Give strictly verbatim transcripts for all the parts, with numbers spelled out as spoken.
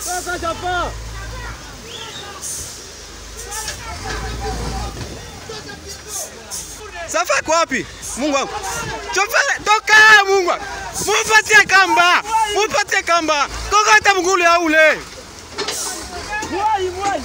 Safa kwa wapi? Mungu wangu. Chofere toka Mungu. Mupatie kamba. Mupatie kamba. Toka hata mgulu ya ule. Mwai mwai.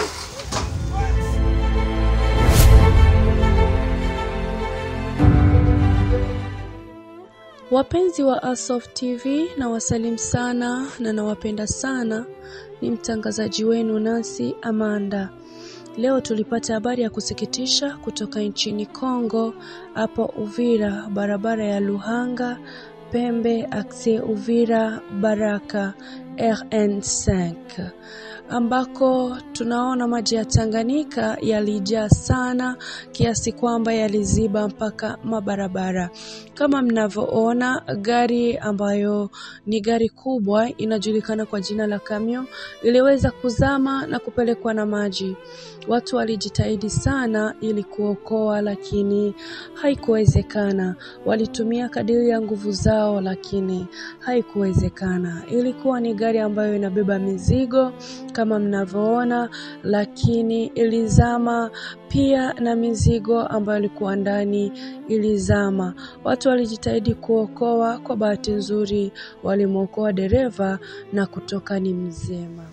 Wapenzi wa Asoft T V na wasalimu sana na nawapenda sana, ni mtangazaji wenu Nancy Amanda. Leo tulipata habari ya kusikitisha kutoka nchini Kongo, hapo Uvira, barabara ya Luhanga Pembe akse Uvira Baraka R N cinq, ambako tunaona maji ya Tanganyika yalijaa sana kiasi kwamba yaliziba mpaka mabarabara. Kama mnavyoona, gari ambayo ni gari kubwa inajulikana kwa jina la kamio iliweza kuzama na kupelekwa na maji. Watu walijitahidi sana ili kuokoa, lakini haikuwezekana. Walitumia kadiri ya nguvu zao, lakini haikuwezekana. Ilikuwa ni gari ambayo inabeba mizigo kama mnavyoona, lakini ilizama pia na mizigo ambayo ilikuwa ndani ilizama. Watu walijitahidi kuokoa, kwa bahati nzuri walimuokoa dereva na kutoka ni mzima.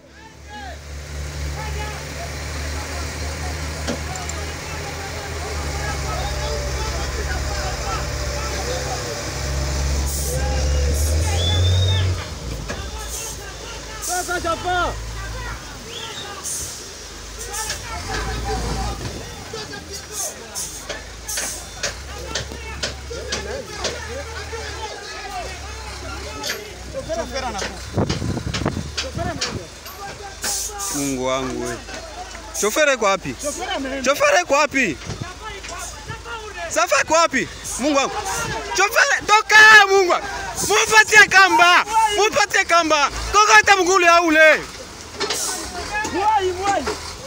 Japa. Mungu wangu we. Shofere kwa wapi? Shofere kwa wapi? Safa kwa wapi? Mungu wangu. Shofere toka Mungu. Mupatie kamba. Mupatie kamba. Toka hata mgulu ya ule. Mwai mwai.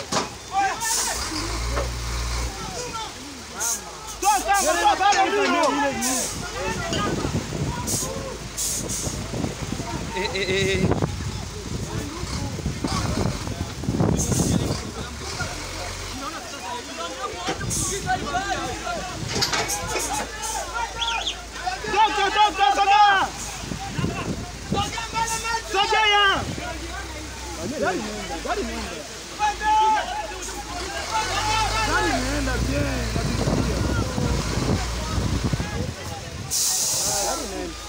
Toka baba baba. Eh eh eh. Toka toka toka. Sogea. Gari nenda, gari nenda. Gari nenda bien, nabikia. Gari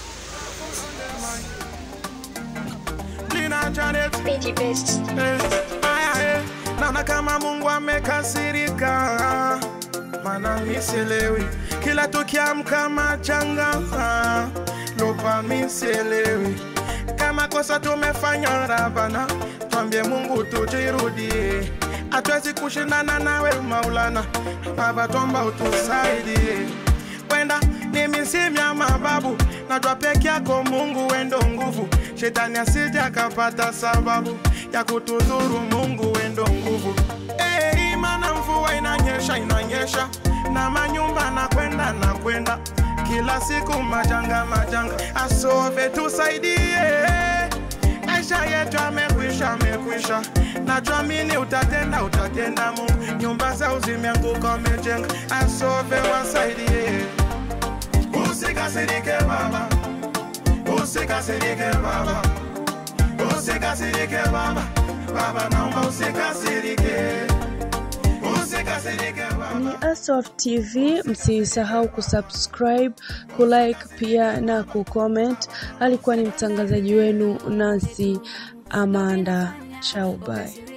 nenda. Lina Janet. Baby best. Naona kama Mungu amekasirika, maana miselewi kila tukiamka majanga, lopa miselewi kama kosa tumefanya Rabana, tuambie Mungu tujirudie, hatuwezi kushindana nawe Maulana, Baba tuomba utusaidie. Wenda ni misimu ya mababu, najua peke yako Mungu wendo nguvu, shetani asije akapata sababu ya kutudhuru. Mungu wendo nguvu. Eh, imana mvua inanyesha inanyesha, na manyumba na kwenda na kwenda, kila siku majanga majanga, Asove tusaidie. Maisha yetu amekwisha amekwisha, najua mini utatenda utatenda Mungu, nyumba za uzimianguka umejenga, Asove wasaidie. Usikasirike baba, usikasirike baba, usikasirike baba, baba naomba usikasirike, usikasirike baba. Ni Asoft T V, msisahau kusubscribe, kulike pia na kucomment. Alikuwa ni mtangazaji wenu Nancy Amanda. Ciao, bye.